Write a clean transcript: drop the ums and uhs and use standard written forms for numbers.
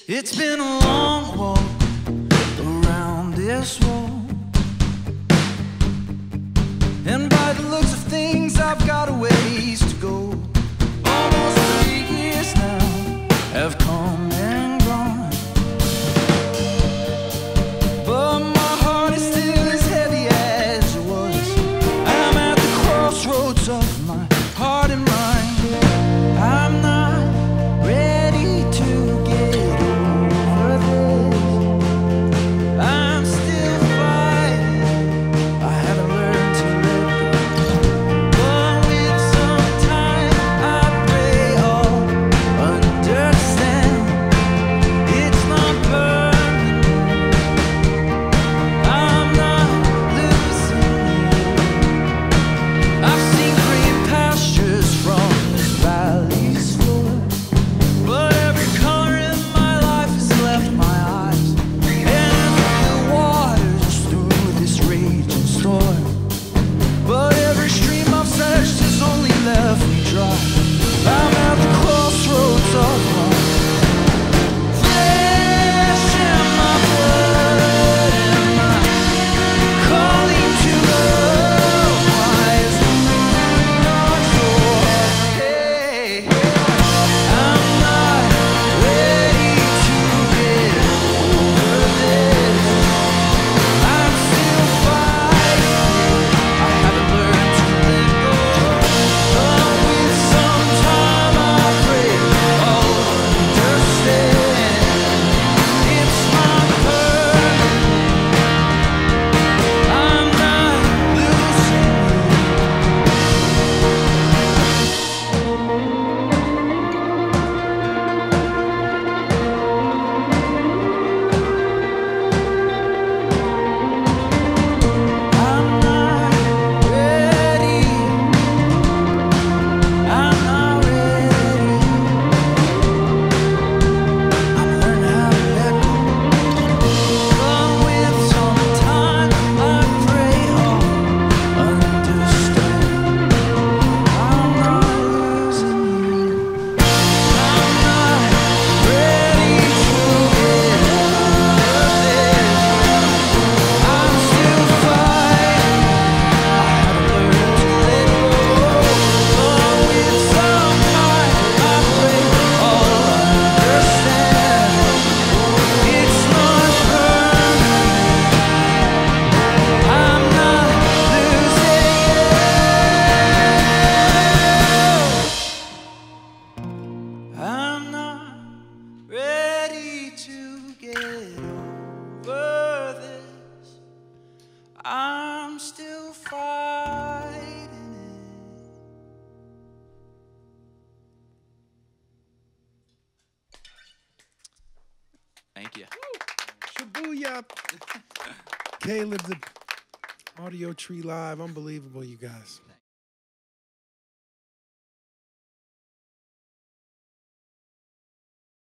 It's been a long walk around this wall, and by the looks of things, I've got a ways to go. Almost 3 years now have come and gone, but my heart is still as heavy as it was. I'm at the crossroads of my heart and mind. I'm not ready to get over this. I'm still fighting. I haven't learned to let go. But with some time, I pray I'll understand. It's not permanent. I'm not losing you. I've seen green pastures from this valley's floor, but every color in my life has left my eyes, and the waters through this raging storm. But every stream I've searched has only left me dry. I'm at the crossroads of my flesh and my blood, and my calling to love. Why is it not so hard? Hey, I'm not ready to get over this. I'm still fighting. I haven't learned to let go. But with some time, I pray I'll understand. It's not permanent. I'm not losing you. I'm not ready. I'm not ready. I'm learning how to let go. But with some time, I pray I'll understand. I'm not losing you. I'm not ready to get over this. I'm still fighting. I haven't learned to let go. But with some time, I pray I'll understand. It's not permanent. I'm not losing you. I'm not ready to get over this. I'm still fighting it. Thank you. Shibuya. Caleb, the Audio Tree Live. Unbelievable, you guys.